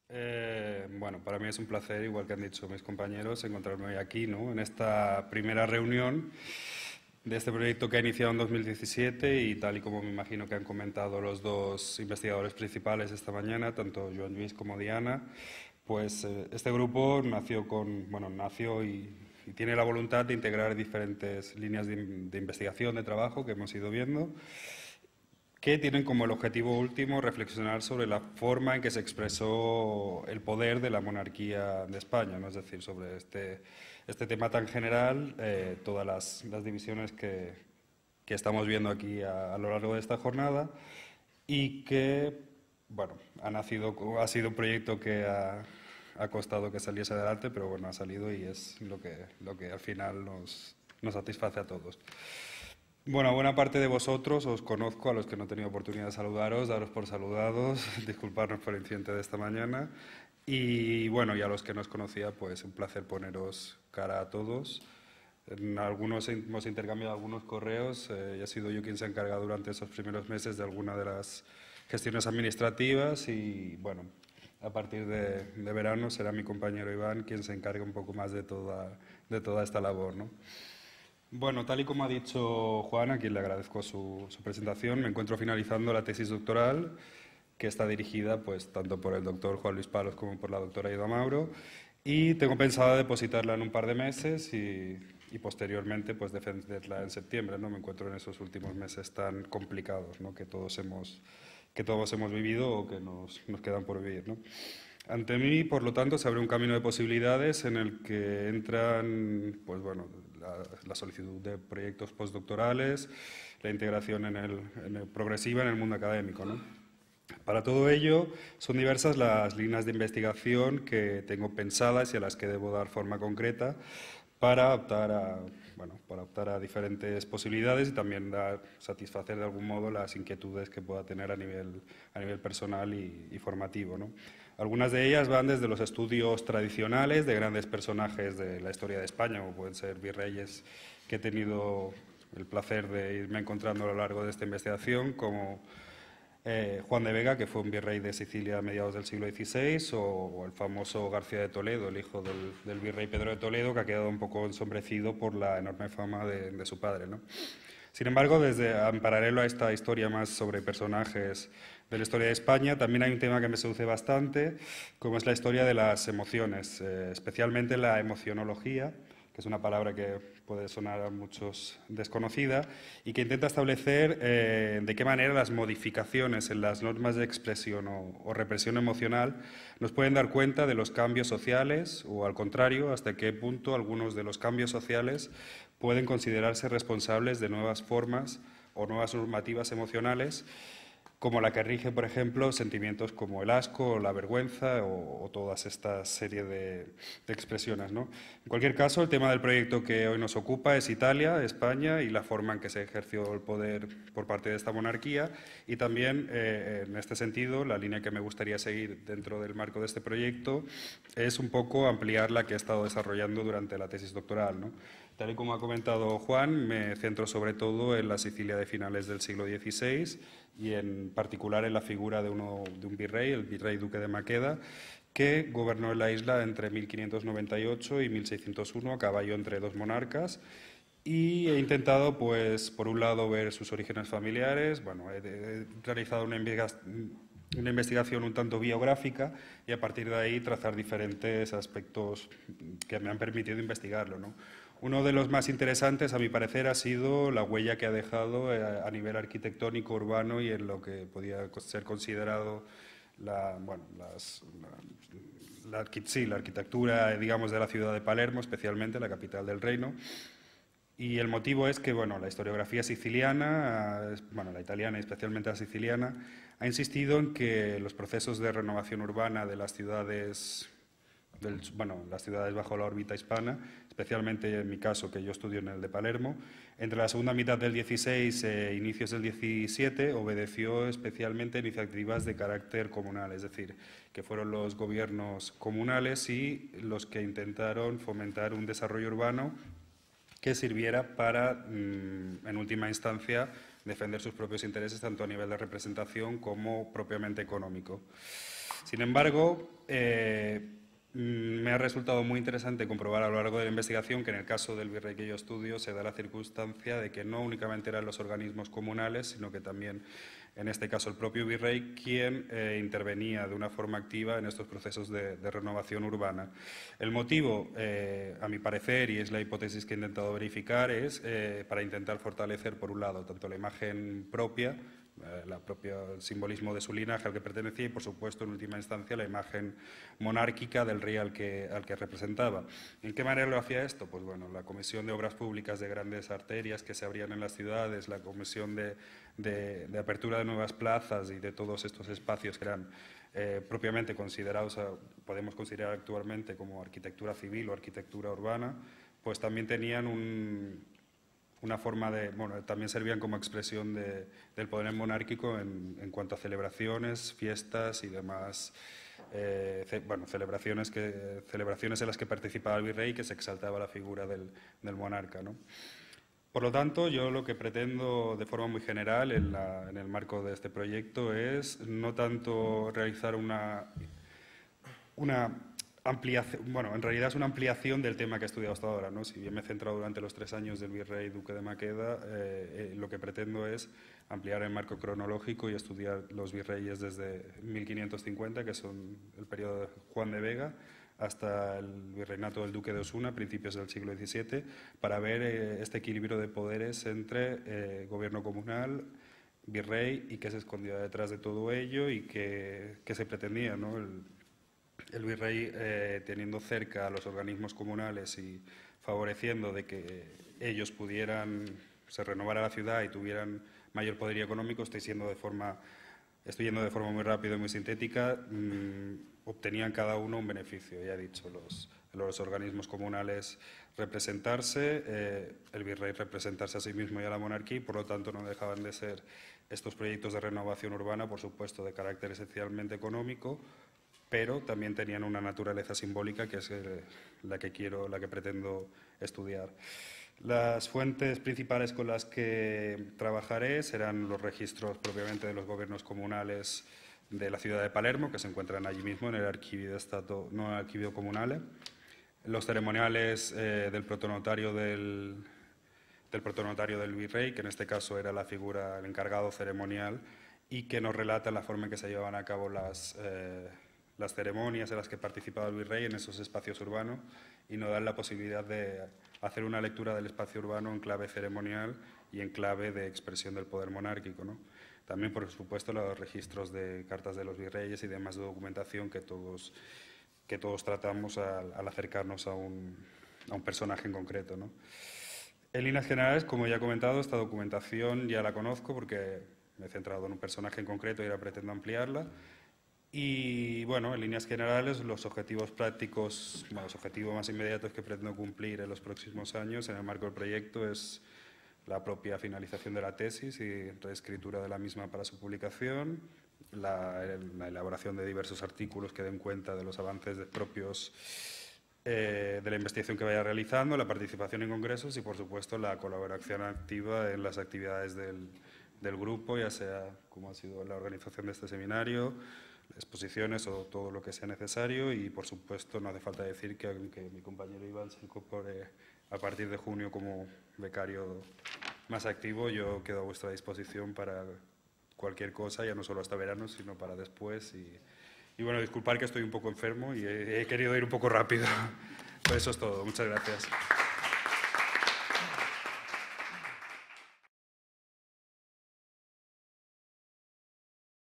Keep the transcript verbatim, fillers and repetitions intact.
Eh, bueno, para mí es un placer, igual que han dicho mis compañeros, encontrarme hoy aquí, ¿no? En esta primera reunión de este proyecto que ha iniciado en dos mil diecisiete y tal y como me imagino que han comentado los dos investigadores principales esta mañana, tanto Joan Lluís como Diana, pues eh, este grupo nació con, bueno, nació y, y tiene la voluntad de integrar diferentes líneas de, de investigación, de trabajo que hemos ido viendo, que tienen como el objetivo último reflexionar sobre la forma en que se expresó el poder de la monarquía de España, ¿no? Es decir, sobre este, este tema tan general, eh, todas las, las divisiones que, que estamos viendo aquí a, a lo largo de esta jornada y que, bueno, ha nacido, ha sido un proyecto que ha, ha costado que saliese adelante, pero bueno, ha salido y es lo que, lo que al final nos, nos satisface a todos. Bueno, a buena parte de vosotros os conozco, a los que no he tenido oportunidad de saludaros, daros por saludados, disculparnos por el incidente de esta mañana. Y bueno, y a los que no os conocía, pues un placer poneros cara a todos. En algunos hemos intercambiado algunos correos, eh, y he sido yo quien se ha encargado durante esos primeros meses de alguna de las gestiones administrativas y bueno, a partir de, de verano será mi compañero Iván quien se encargue un poco más de toda, de toda esta labor, ¿no? Bueno, tal y como ha dicho Juan, a quien le agradezco su, su presentación, me encuentro finalizando la tesis doctoral, que está dirigida pues, tanto por el doctor Juan Luis Palos como por la doctora Ida Mauro, y tengo pensado depositarla en un par de meses y, y posteriormente pues, defenderla en septiembre. ¿no? Me encuentro en esos últimos meses tan complicados, ¿no? que, todos hemos, que todos hemos vivido o que nos, nos quedan por vivir. ¿no? Ante mí, por lo tanto, se abre un camino de posibilidades en el que entran, pues bueno, la, la solicitud de proyectos postdoctorales, la integración en el, en el progresiva en el mundo académico, ¿no? Para todo ello, son diversas las líneas de investigación que tengo pensadas y a las que debo dar forma concreta para optar a, bueno, para optar a diferentes posibilidades y también dar, satisfacer de algún modo las inquietudes que pueda tener a nivel, a nivel personal y, y formativo. ¿no? Algunas de ellas van desde los estudios tradicionales de grandes personajes de la historia de España, como pueden ser virreyes que he tenido el placer de irme encontrando a lo largo de esta investigación, como eh, Juan de Vega, que fue un virrey de Sicilia a mediados del siglo dieciséis, o, o el famoso García de Toledo, el hijo del, del virrey Pedro de Toledo, que ha quedado un poco ensombrecido por la enorme fama de, de su padre. ¿no? Sin embargo, desde, en paralelo a esta historia más sobre personajes de la historia de España, también hay un tema que me seduce bastante, como es la historia de las emociones, eh, especialmente la emocionología, que es una palabra que puede sonar a muchos desconocida, y que intenta establecer eh, de qué manera las modificaciones en las normas de expresión o, o represión emocional nos pueden dar cuenta de los cambios sociales o, al contrario, hasta qué punto algunos de los cambios sociales pueden considerarse responsables de nuevas formas o nuevas normativas emocionales como la que rige, por ejemplo, sentimientos como el asco, o la vergüenza o, o todas estas serie de, de expresiones. ¿no? En cualquier caso, el tema del proyecto que hoy nos ocupa es Italia, España y la forma en que se ejerció el poder por parte de esta monarquía y también, eh, en este sentido, la línea que me gustaría seguir dentro del marco de este proyecto es un poco ampliar la que he estado desarrollando durante la tesis doctoral. ¿no? Tal y como ha comentado Juan, me centro sobre todo en la Sicilia de finales del siglo dieciséis y en particular en la figura de, uno, de un virrey, el virrey duque de Maqueda, que gobernó en la isla entre mil quinientos noventa y ocho y mil seiscientos uno a caballo entre dos monarcas. Y he intentado, pues, por un lado, ver sus orígenes familiares. Bueno, he, he realizado una investigación una investigación un tanto biográfica y a partir de ahí trazar diferentes aspectos que me han permitido investigarlo. ¿no? Uno de los más interesantes, a mi parecer, ha sido la huella que ha dejado a nivel arquitectónico, urbano y en lo que podía ser considerado la, bueno, las, la, la, sí, la arquitectura, digamos, de la ciudad de Palermo, especialmente la capital del reino. Y el motivo es que bueno, la historiografía siciliana, bueno, la italiana y especialmente la siciliana, ha insistido en que los procesos de renovación urbana de las ciudades, del, bueno, las ciudades bajo la órbita hispana, especialmente en mi caso, que yo estudio en el de Palermo, entre la segunda mitad del dieciséis e inicios del diecisiete, obedeció especialmente a iniciativas de carácter comunal, es decir, que fueron los gobiernos comunales y los que intentaron fomentar un desarrollo urbano que sirviera para, en última instancia, defender sus propios intereses tanto a nivel de representación como propiamente económico. Sin embargo, eh, me ha resultado muy interesante comprobar a lo largo de la investigación que en el caso del virrey que yo estudio se da la circunstancia de que no únicamente eran los organismos comunales, sino que también, en este caso, el propio virrey quien eh, intervenía de una forma activa en estos procesos de, de renovación urbana. El motivo, eh, a mi parecer, y es la hipótesis que he intentado verificar, es eh, para intentar fortalecer, por un lado, tanto la imagen propia, la propia simbolismo de su linaje al que pertenecía y, por supuesto, en última instancia, la imagen monárquica del rey al que, al que representaba. ¿En qué manera lo hacía esto? Pues bueno, la Comisión de Obras Públicas de grandes arterias que se abrían en las ciudades, la Comisión de, de, de Apertura de nuevas plazas y de todos estos espacios que eran eh, propiamente considerados, podemos considerar actualmente como arquitectura civil o arquitectura urbana, pues también tenían un... una forma de, bueno, también servían como expresión de, del poder monárquico en, en cuanto a celebraciones, fiestas y demás, eh, ce, bueno, celebraciones, que, celebraciones en las que participaba el virrey y que se exaltaba la figura del, del monarca, ¿no? Por lo tanto, yo lo que pretendo de forma muy general en, la, en el marco de este proyecto es no tanto realizar una, una ampliación, bueno, en realidad es una ampliación del tema que he estudiado hasta ahora, ¿no? Si bien me he centrado durante los tres años del virrey duque de Maqueda, eh, eh, lo que pretendo es ampliar el marco cronológico y estudiar los virreyes desde mil quinientos cincuenta, que son el periodo de Juan de Vega, hasta el virreinato del duque de Osuna, principios del siglo diecisiete, para ver eh, este equilibrio de poderes entre eh, gobierno comunal, virrey, y qué se escondía detrás de todo ello y qué, qué se pretendía, ¿no? El, El virrey, eh, teniendo cerca a los organismos comunales y favoreciendo de que ellos pudieran, se renovara la ciudad y tuvieran mayor poderío económico, estoy, siendo de forma, estoy yendo de forma muy rápida y muy sintética, mmm, obtenían cada uno un beneficio. Ya he dicho, los, los organismos comunales representarse, eh, el virrey representarse a sí mismo y a la monarquía, y por lo tanto no dejaban de ser estos proyectos de renovación urbana, por supuesto, de carácter esencialmente económico, pero también tenían una naturaleza simbólica que es la que quiero, la que pretendo estudiar. Las fuentes principales con las que trabajaré serán los registros propiamente de los gobiernos comunales de la ciudad de Palermo, que se encuentran allí mismo en el Archivio de Stato, no en el Archivio Comunale, los ceremoniales eh, del protonotario del, del protonotario del virrey, que en este caso era la figura, el encargado ceremonial, y que nos relata la forma en que se llevaban a cabo las eh, las ceremonias en las que participaba el virrey en esos espacios urbanos y nos dan la posibilidad de hacer una lectura del espacio urbano en clave ceremonial y en clave de expresión del poder monárquico, ¿no? También, por supuesto, los registros de cartas de los virreyes y demás de documentación que todos, que todos tratamos al, al acercarnos a un, a un personaje en concreto, ¿no? En líneas generales, como ya he comentado, esta documentación ya la conozco porque me he centrado en un personaje en concreto y ahora pretendo ampliarla. Y bueno, en líneas generales, los objetivos prácticos, bueno, los objetivos más inmediatos que pretendo cumplir en los próximos años en el marco del proyecto es la propia finalización de la tesis y reescritura de la misma para su publicación, la, la elaboración de diversos artículos que den cuenta de los avances de propios eh, de la investigación que vaya realizando, la participación en congresos y, por supuesto, la colaboración activa en las actividades del, del grupo, ya sea como ha sido la organización de este seminario, exposiciones o todo lo que sea necesario y, por supuesto, no hace falta decir que aunque mi compañero Iván se incorpore a partir de junio como becario más activo, yo quedo a vuestra disposición para cualquier cosa, ya no solo hasta verano, sino para después. Y, y bueno, disculpar que estoy un poco enfermo y he, he querido ir un poco rápido. Pues eso es todo. Muchas gracias.